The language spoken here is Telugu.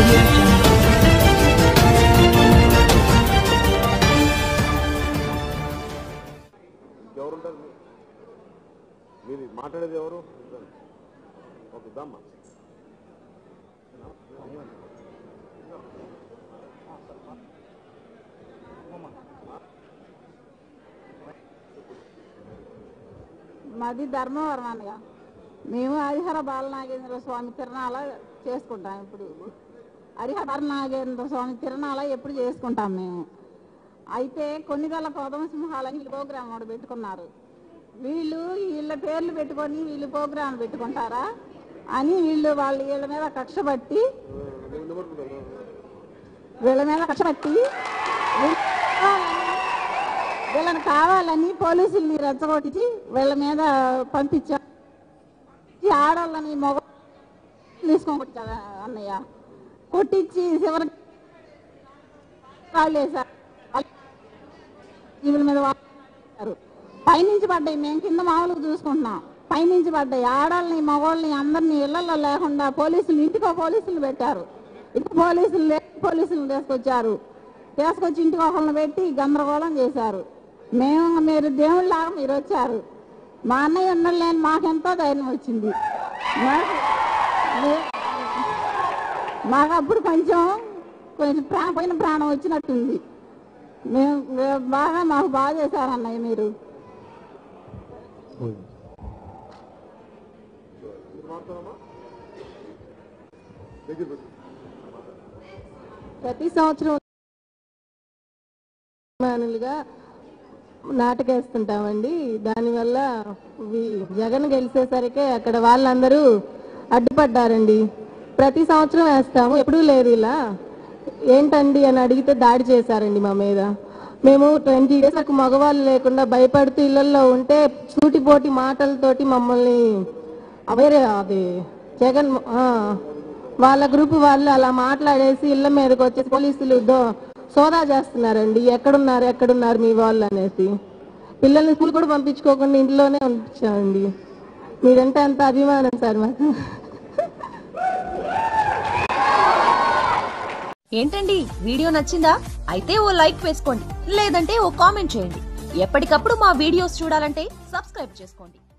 Audio Jungle. మీరు మాట్లాడేది ఎవరు? ఓకే దమ్మా. మాది ధర్మవరం అనగా మేము హరిహర బాలనాగేంద్ర స్వామి తిరణాల చేసుకుంటాం. ఇప్పుడు హరిహర బాలనాగేంద్ర స్వామి తిరణాల ఎప్పుడు చేసుకుంటాం మేము. అయితే కొన్నిదల పదమ సింహాలని ప్రోగ్రాం ఒకటి పెట్టుకున్నారు. వీళ్ళ పేర్లు పెట్టుకొని వీళ్ళు ప్రోగ్రాం పెట్టుకుంటారా అని వీళ్ళ మీద కక్ష పట్టి వీళ్ళని కావాలని పోలీసుల్ని రెచ్చగొట్టి వీళ్ళ మీద పంపించారు. ఆడవాళ్ళని మొగ తీసుకొని అన్నయ్య కొట్టించి చివరికి వీళ్ళ మీద పైనుంచి పడ్డాయి. మేము కింద మామూలుగా చూసుకుంటున్నాం. పైనుంచి పడ్డాయి. ఆడవాళ్ళని మగవాళ్ళని అందరినీ ఇళ్లలో లేకుండా ఇంటికో పోలీసులు పెట్టారు. ఇంటి పోలీసులు తీసుకొచ్చి ఇంటికి ఒకళ్ళని పెట్టి గందరగోళం చేశారు. మీరు దేవుళ్ళలాగా మీరు వచ్చారు. మా అన్నయ్య ఉండలేని మాకెంతో ధైర్యం వచ్చింది. మాకు అప్పుడు కొంచెం పోయిన ప్రాణం వచ్చినట్టుంది. మాకు బాగా చేశారు అన్నయ్య మీరు. ప్రతి సంవత్సరం నాటకేస్తుంటామండి. దానివల్ల జగన్ గెలిచేసరికి అక్కడ వాళ్ళందరూ అడ్డుపడ్డారండి. ప్రతి సంవత్సరం వేస్తాము, ఎప్పుడూ లేదు ఇలా. ఏంటండి అని అడిగితే దాడి చేశారండి మా మీద. మేము 20 days మగవాళ్ళు లేకుండా భయపడుతూ ఇళ్లలో ఉంటే సూటిపోటి మాటలతోటి మమ్మల్ని అది జగన్ వాళ్ళ గ్రూప్ వాళ్ళు అలా మాట్లాడేసి ఇళ్ల మీదకి వచ్చేసి పోలీసులు సోదా చేస్తున్నారండి. ఎక్కడున్నారు మీ వాళ్ళు అనేసి. పిల్లల్ని స్కూల్ కూడా పంపించుకోకుండా ఇంట్లోనే పంపించామండి. మీరంటే అంత అభిమానం సార్ మాకు. ఏంటండి వీడియో నచ్చిందా? అయితే ఓ లైక్ వేసుకోండి, లేదంటే ఓ కామెంట్ చేయండి. ఎప్పటికప్పుడు మా వీడియోస్ చూడాలంటే సబ్స్క్రైబ్ చేసుకోండి.